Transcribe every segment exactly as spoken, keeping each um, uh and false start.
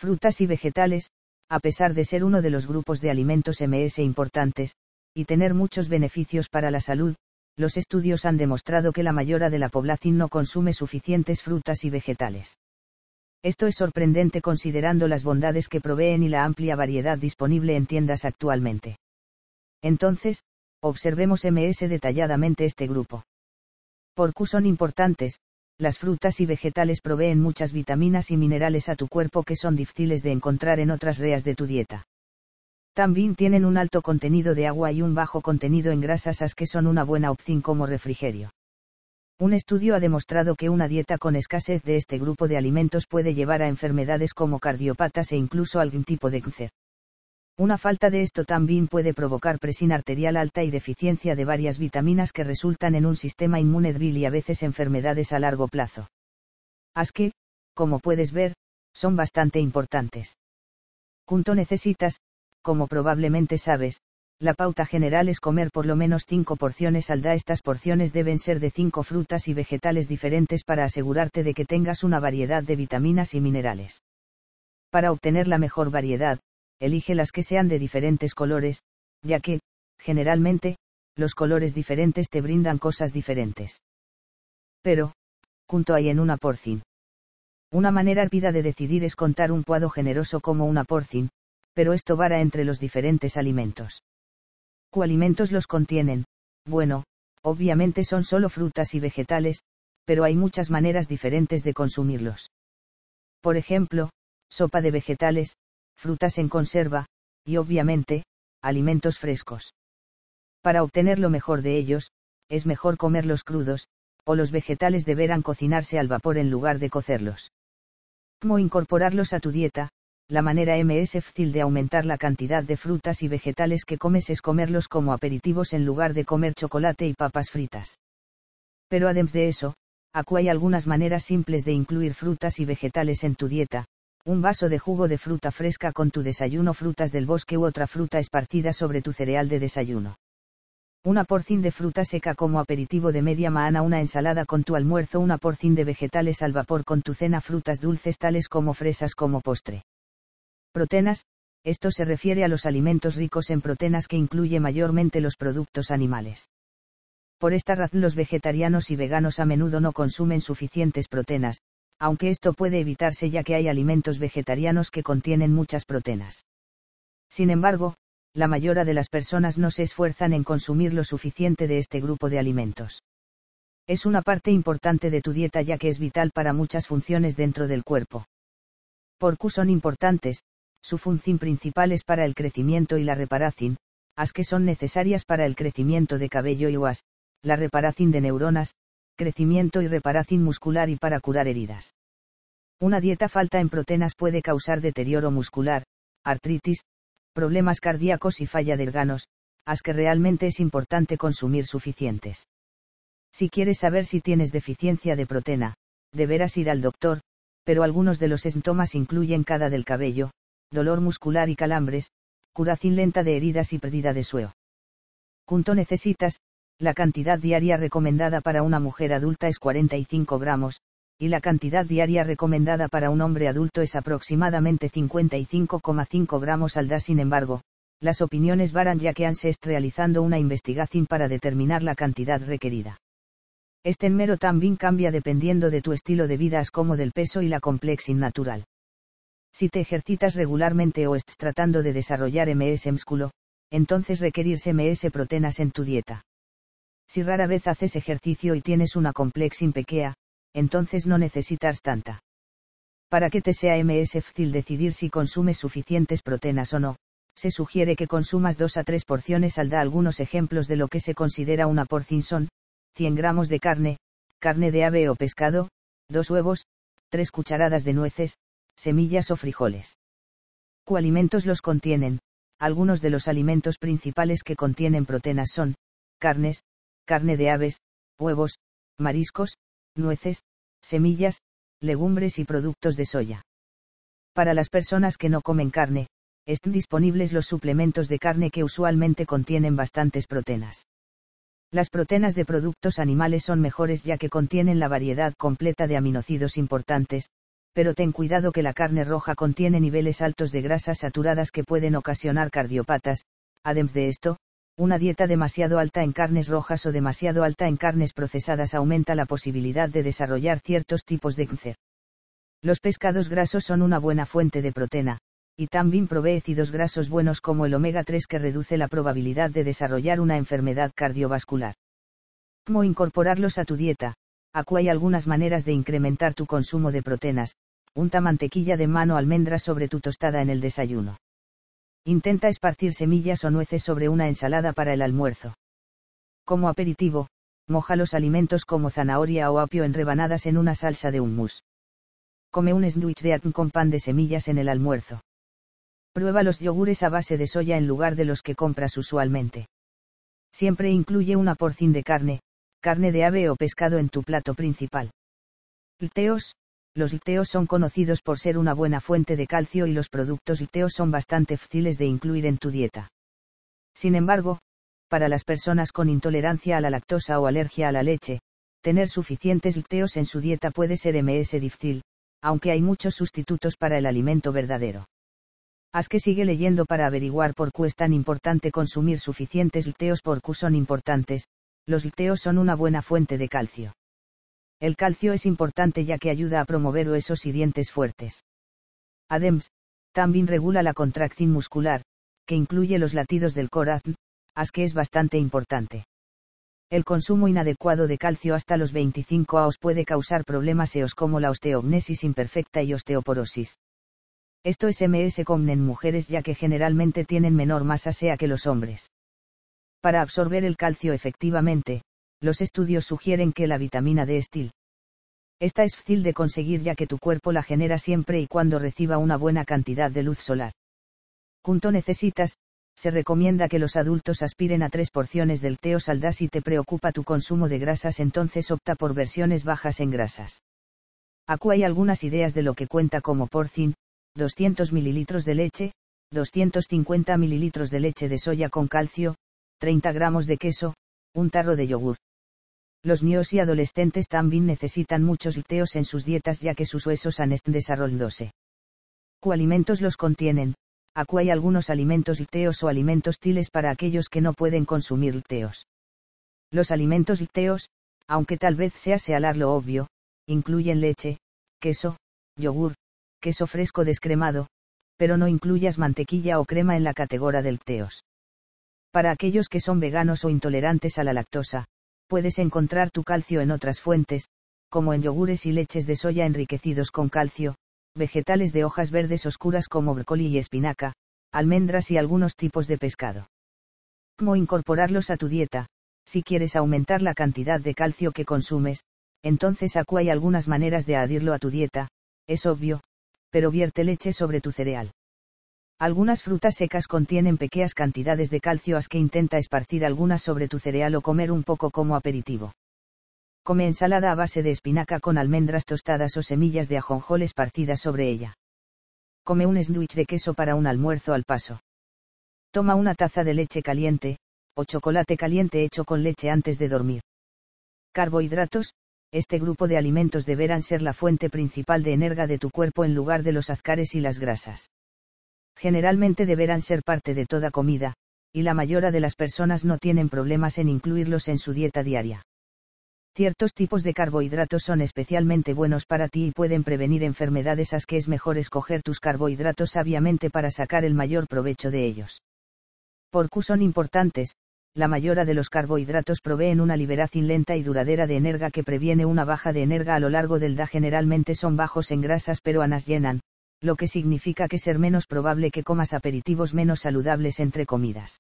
Frutas y vegetales, a pesar de ser uno de los grupos de alimentos eme ese importantes, y tener muchos beneficios para la salud, los estudios han demostrado que la mayoría de la población no consume suficientes frutas y vegetales. Esto es sorprendente considerando las bondades que proveen y la amplia variedad disponible en tiendas actualmente. Entonces, observemos eme ese detalladamente este grupo. ¿Por qué son importantes? Las frutas y vegetales proveen muchas vitaminas y minerales a tu cuerpo que son difíciles de encontrar en otras reas de tu dieta. También tienen un alto contenido de agua y un bajo contenido en grasas, as que son una buena opción como refrigerio. Un estudio ha demostrado que una dieta con escasez de este grupo de alimentos puede llevar a enfermedades como cardiopatas e incluso algún tipo de cáncer. Una falta de esto también puede provocar presión arterial alta y deficiencia de varias vitaminas que resultan en un sistema inmune débil y a veces enfermedades a largo plazo. As que, como puedes ver, son bastante importantes. ¿Cuánto necesitas? Como probablemente sabes, la pauta general es comer por lo menos cinco porciones al día. Estas porciones deben ser de cinco frutas y vegetales diferentes para asegurarte de que tengas una variedad de vitaminas y minerales. Para obtener la mejor variedad, elige las que sean de diferentes colores, ya que, generalmente, los colores diferentes te brindan cosas diferentes. Pero, ¿cuánto hay en una porción? Una manera rápida de decidir es contar un puado generoso como una porción, pero esto varía entre los diferentes alimentos. ¿Qué alimentos los contienen? Bueno, obviamente son solo frutas y vegetales, pero hay muchas maneras diferentes de consumirlos. Por ejemplo, sopa de vegetales, frutas en conserva, y obviamente, alimentos frescos. Para obtener lo mejor de ellos, es mejor comerlos crudos, o los vegetales deberán cocinarse al vapor en lugar de cocerlos. ¿Cómo incorporarlos a tu dieta? La manera más fácil de aumentar la cantidad de frutas y vegetales que comes es comerlos como aperitivos en lugar de comer chocolate y papas fritas. Pero además de eso, aquí hay algunas maneras simples de incluir frutas y vegetales en tu dieta. Un vaso de jugo de fruta fresca con tu desayuno, frutas del bosque u otra fruta esparcida sobre tu cereal de desayuno. Una porción de fruta seca como aperitivo de media mañana, una ensalada con tu almuerzo, una porción de vegetales al vapor con tu cena, frutas dulces tales como fresas como postre. Proteínas, esto se refiere a los alimentos ricos en proteínas que incluye mayormente los productos animales. Por esta razón los vegetarianos y veganos a menudo no consumen suficientes proteínas, aunque esto puede evitarse ya que hay alimentos vegetarianos que contienen muchas proteínas. Sin embargo, la mayoría de las personas no se esfuerzan en consumir lo suficiente de este grupo de alimentos. Es una parte importante de tu dieta ya que es vital para muchas funciones dentro del cuerpo. ¿Por qué son importantes? Su función principal es para el crecimiento y la reparación, as que son necesarias para el crecimiento de cabello y huesos, la reparación de neuronas, crecimiento y reparación muscular y para curar heridas. Una dieta falta en proteínas puede causar deterioro muscular, artritis, problemas cardíacos y falla de órganos, as que realmente es importante consumir suficientes. Si quieres saber si tienes deficiencia de proteína, deberás ir al doctor, pero algunos de los síntomas incluyen caída del cabello, dolor muscular y calambres, curación lenta de heridas y pérdida de sueño. ¿Cuánto necesitas? La cantidad diaria recomendada para una mujer adulta es cuarenta y cinco gramos, y la cantidad diaria recomendada para un hombre adulto es aproximadamente cincuenta y cinco coma cinco gramos al día. Sin embargo, las opiniones varían ya que se está realizando una investigación para determinar la cantidad requerida. Este número también cambia dependiendo de tu estilo de vida, así como del peso y la complexión natural. Si te ejercitas regularmente o estás tratando de desarrollar ese músculo, entonces requerirse ese proteínas en tu dieta. Si rara vez haces ejercicio y tienes una complexión pequeña, entonces no necesitas tanta. Para que te sea más fácil decidir si consumes suficientes proteínas o no, se sugiere que consumas dos a tres porciones al día. Algunos ejemplos de lo que se considera una porción son: cien gramos de carne, carne de ave o pescado, dos huevos, tres cucharadas de nueces, semillas o frijoles. ¿Qué alimentos los contienen? Algunos de los alimentos principales que contienen proteínas son: carnes, carne de aves, huevos, mariscos, nueces, semillas, legumbres y productos de soya. Para las personas que no comen carne, están disponibles los suplementos de carne que usualmente contienen bastantes proteínas. Las proteínas de productos animales son mejores ya que contienen la variedad completa de aminoácidos importantes, pero ten cuidado que la carne roja contiene niveles altos de grasas saturadas que pueden ocasionar cardiopatas. Además de esto, una dieta demasiado alta en carnes rojas o demasiado alta en carnes procesadas aumenta la posibilidad de desarrollar ciertos tipos de cáncer. Los pescados grasos son una buena fuente de proteína, y también provee ácidos grasos buenos como el omega tres que reduce la probabilidad de desarrollar una enfermedad cardiovascular. ¿Cómo incorporarlos a tu dieta? Aquí hay algunas maneras de incrementar tu consumo de proteínas. Unta mantequilla de mano o almendras sobre tu tostada en el desayuno. Intenta esparcir semillas o nueces sobre una ensalada para el almuerzo. Como aperitivo, moja los alimentos como zanahoria o apio en rebanadas en una salsa de hummus. Come un sándwich de atún con pan de semillas en el almuerzo. Prueba los yogures a base de soya en lugar de los que compras usualmente. Siempre incluye una porción de carne, carne de ave o pescado en tu plato principal. Lácteos. Los lácteos son conocidos por ser una buena fuente de calcio y los productos lácteos son bastante fáciles de incluir en tu dieta. Sin embargo, para las personas con intolerancia a la lactosa o alergia a la leche, tener suficientes lácteos en su dieta puede ser más difícil, aunque hay muchos sustitutos para el alimento verdadero. Haz que sigue leyendo para averiguar por qué es tan importante consumir suficientes lácteos. Por qué son importantes. Los lácteos son una buena fuente de calcio. El calcio es importante ya que ayuda a promover huesos y dientes fuertes. Además, también regula la contracción muscular, que incluye los latidos del corazón, as que es bastante importante. El consumo inadecuado de calcio hasta los veinticinco años puede causar problemas seos como la osteognesis imperfecta y osteoporosis. Esto es más común en mujeres ya que generalmente tienen menor masa ósea que los hombres. Para absorber el calcio efectivamente, los estudios sugieren que la vitamina D estil. Esta es fácil de conseguir ya que tu cuerpo la genera siempre y cuando reciba una buena cantidad de luz solar. ¿Cuánto necesitas? Se recomienda que los adultos aspiren a tres porciones del lácteos al día. Si te preocupa tu consumo de grasas, entonces opta por versiones bajas en grasas. Aquí hay algunas ideas de lo que cuenta como porción: doscientos mililitros de leche, doscientos cincuenta mililitros de leche de soya con calcio, treinta gramos de queso, un tarro de yogur. Los niños y adolescentes también necesitan muchos lácteos en sus dietas ya que sus huesos han estado desarrollándose. ¿Qué alimentos los contienen? Aquí hay algunos alimentos lácteos o alimentos tiles para aquellos que no pueden consumir lácteos. Los alimentos lácteos, aunque tal vez sea sealar lo obvio, incluyen leche, queso, yogur, queso fresco descremado, pero no incluyas mantequilla o crema en la categoría de lácteos. Para aquellos que son veganos o intolerantes a la lactosa, puedes encontrar tu calcio en otras fuentes, como en yogures y leches de soya enriquecidos con calcio, vegetales de hojas verdes oscuras como brócoli y espinaca, almendras y algunos tipos de pescado. ¿Cómo incorporarlos a tu dieta? Si quieres aumentar la cantidad de calcio que consumes, entonces aquí hay algunas maneras de añadirlo a tu dieta. Es obvio, pero vierte leche sobre tu cereal. Algunas frutas secas contienen pequeñas cantidades de calcio, así que intenta esparcir algunas sobre tu cereal o comer un poco como aperitivo. Come ensalada a base de espinaca con almendras tostadas o semillas de ajonjol esparcidas sobre ella. Come un sándwich de queso para un almuerzo al paso. Toma una taza de leche caliente, o chocolate caliente hecho con leche antes de dormir. Carbohidratos. Este grupo de alimentos deberán ser la fuente principal de energía de tu cuerpo en lugar de los azúcares y las grasas. Generalmente deberán ser parte de toda comida, y la mayoría de las personas no tienen problemas en incluirlos en su dieta diaria. Ciertos tipos de carbohidratos son especialmente buenos para ti y pueden prevenir enfermedades, así que es mejor escoger tus carbohidratos sabiamente para sacar el mayor provecho de ellos. ¿Por qué son importantes? La mayoría de los carbohidratos proveen una liberación lenta y duradera de energía que previene una baja de energía a lo largo del día. Generalmente son bajos en grasas pero anas llenan, lo que significa que ser menos probable que comas aperitivos menos saludables entre comidas.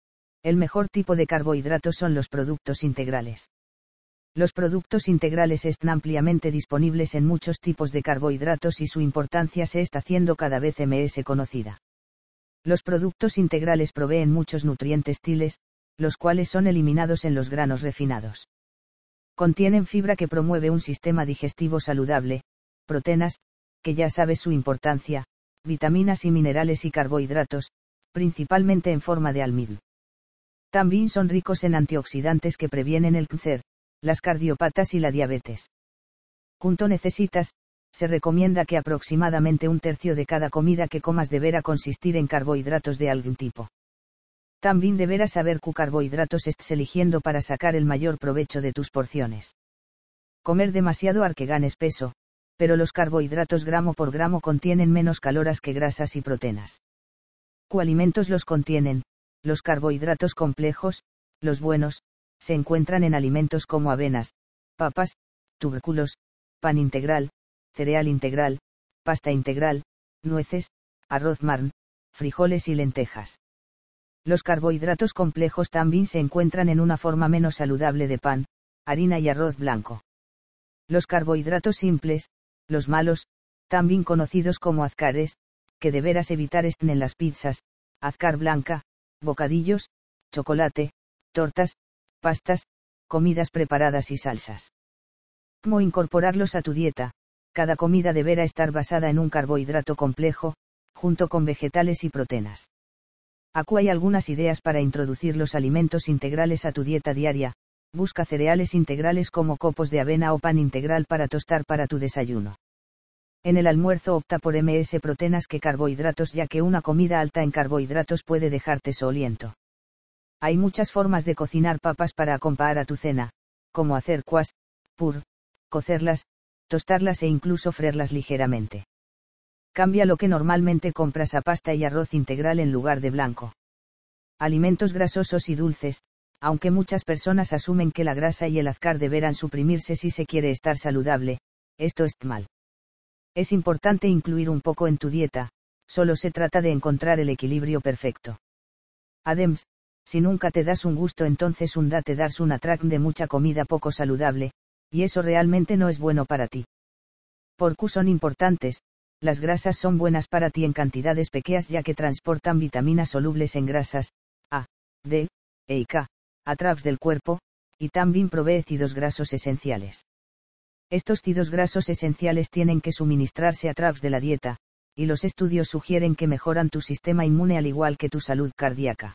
El mejor tipo de carbohidratos son los productos integrales. Los productos integrales están ampliamente disponibles en muchos tipos de carbohidratos y su importancia se está haciendo cada vez más conocida. Los productos integrales proveen muchos nutrientes tiles, los cuales son eliminados en los granos refinados. Contienen fibra que promueve un sistema digestivo saludable, proteínas, que ya sabes su importancia, vitaminas y minerales y carbohidratos, principalmente en forma de almidón. También son ricos en antioxidantes que previenen el cáncer, las cardiopatas y la diabetes. ¿Cuánto necesitas? se recomienda que aproximadamente un tercio de cada comida que comas deberá consistir en carbohidratos de algún tipo. También deberás saber qué carbohidratos estás eligiendo para sacar el mayor provecho de tus porciones. Comer demasiado hará que ganes peso, pero los carbohidratos gramo por gramo contienen menos caloras que grasas y proteínas. ¿Qué alimentos los contienen? Los carbohidratos complejos, los buenos, se encuentran en alimentos como avenas, papas, tubérculos, pan integral, cereal integral, pasta integral, nueces, arroz marrón, frijoles y lentejas. Los carbohidratos complejos también se encuentran en una forma menos saludable de pan, harina y arroz blanco. Los carbohidratos simples, los malos, también conocidos como azcares, que deberás evitar están en las pizzas, azcar blanca, bocadillos, chocolate, tortas, pastas, comidas preparadas y salsas. ¿Cómo incorporarlos a tu dieta? Cada comida deberá estar basada en un carbohidrato complejo, junto con vegetales y proteínas. Aquí hay algunas ideas para introducir los alimentos integrales a tu dieta diaria. Busca cereales integrales como copos de avena o pan integral para tostar para tu desayuno. En el almuerzo opta por más proteínas que carbohidratos, ya que una comida alta en carbohidratos puede dejarte soñoliento. Hay muchas formas de cocinar papas para acompañar a tu cena, como hacer quas, pur, cocerlas, tostarlas e incluso freírlas ligeramente. Cambia lo que normalmente compras a pasta y arroz integral en lugar de blanco. Alimentos grasosos y dulces. Aunque muchas personas asumen que la grasa y el azúcar deberán suprimirse si se quiere estar saludable, esto es mal. Es importante incluir un poco en tu dieta, solo se trata de encontrar el equilibrio perfecto. Además, si nunca te das un gusto, entonces un día te das un atrac de mucha comida poco saludable, y eso realmente no es bueno para ti. ¿Por qué son importantes? Las grasas son buenas para ti en cantidades pequeñas, ya que transportan vitaminas solubles en grasas, A, D, E y K, a través del cuerpo, y también provee ácidos grasos esenciales. Estos ácidos grasos esenciales tienen que suministrarse a través de la dieta, y los estudios sugieren que mejoran tu sistema inmune al igual que tu salud cardíaca.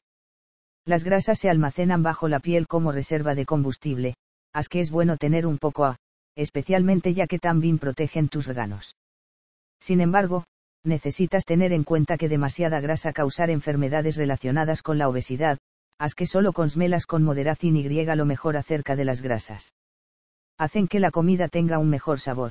Las grasas se almacenan bajo la piel como reserva de combustible, así que es bueno tener un poco A, especialmente ya que también protegen tus órganos. Sin embargo, necesitas tener en cuenta que demasiada grasa causar enfermedades relacionadas con la obesidad, haz que solo consmelas con moderación y griega lo mejor acerca de las grasas. Hacen que la comida tenga un mejor sabor.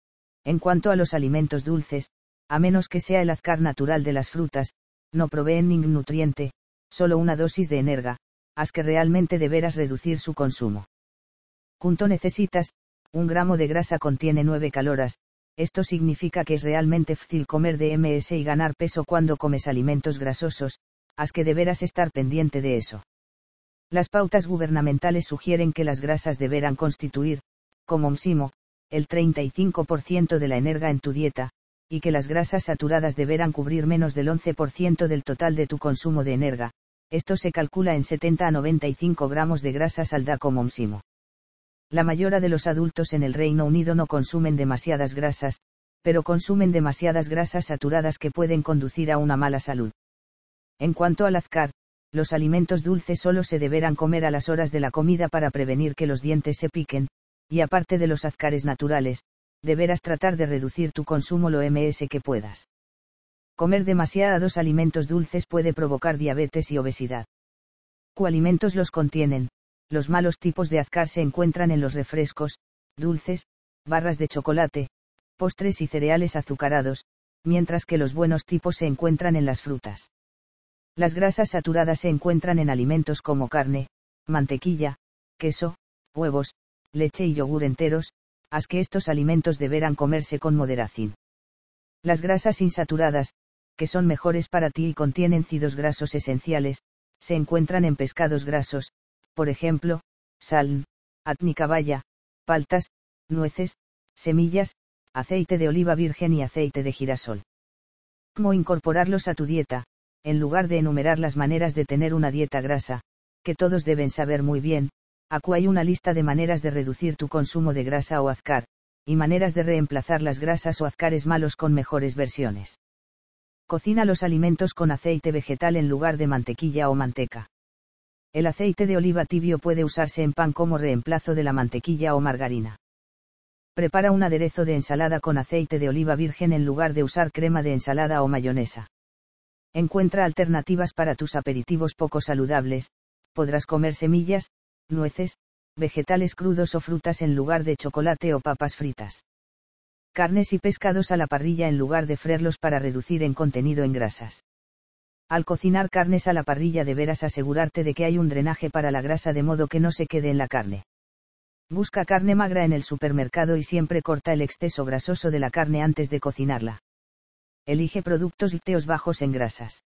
En cuanto a los alimentos dulces, a menos que sea el azúcar natural de las frutas, no proveen ningún nutriente, solo una dosis de energa, haz que realmente deberás reducir su consumo. ¿Cuánto necesitas? Un gramo de grasa contiene nueve caloras, esto significa que es realmente fácil comer de más y ganar peso cuando comes alimentos grasosos, haz que deberás estar pendiente de eso. Las pautas gubernamentales sugieren que las grasas deberán constituir, como máximo, el treinta y cinco por ciento de la energa en tu dieta, y que las grasas saturadas deberán cubrir menos del once por ciento del total de tu consumo de energa. Esto se calcula en setenta a noventa y cinco gramos de grasas al día como máximo. La mayoría de los adultos en el Reino Unido no consumen demasiadas grasas, pero consumen demasiadas grasas saturadas que pueden conducir a una mala salud. En cuanto al azúcar, los alimentos dulces solo se deberán comer a las horas de la comida para prevenir que los dientes se piquen, y aparte de los azúcares naturales, deberás tratar de reducir tu consumo lo más que puedas. Comer demasiados alimentos dulces puede provocar diabetes y obesidad. ¿Qué alimentos los contienen? Los malos tipos de azúcar se encuentran en los refrescos, dulces, barras de chocolate, postres y cereales azucarados, mientras que los buenos tipos se encuentran en las frutas. Las grasas saturadas se encuentran en alimentos como carne, mantequilla, queso, huevos, leche y yogur enteros, haz que estos alimentos deberán comerse con moderación. Las grasas insaturadas, que son mejores para ti y contienen ácidos grasos esenciales, se encuentran en pescados grasos, por ejemplo, salmón, atún y caballa, paltas, nueces, semillas, aceite de oliva virgen y aceite de girasol. ¿Cómo incorporarlos a tu dieta? En lugar de enumerar las maneras de tener una dieta grasa, que todos deben saber muy bien, aquí hay una lista de maneras de reducir tu consumo de grasa o azúcar, y maneras de reemplazar las grasas o azúcares malos con mejores versiones. Cocina los alimentos con aceite vegetal en lugar de mantequilla o manteca. El aceite de oliva tibio puede usarse en pan como reemplazo de la mantequilla o margarina. Prepara un aderezo de ensalada con aceite de oliva virgen en lugar de usar crema de ensalada o mayonesa. Encuentra alternativas para tus aperitivos poco saludables. Podrás comer semillas, nueces, vegetales crudos o frutas en lugar de chocolate o papas fritas. Carnes y pescados a la parrilla en lugar de freírlos para reducir en contenido en grasas. Al cocinar carnes a la parrilla deberás asegurarte de que hay un drenaje para la grasa de modo que no se quede en la carne. Busca carne magra en el supermercado y siempre corta el exceso grasoso de la carne antes de cocinarla. Elige productos lácteos bajos en grasas.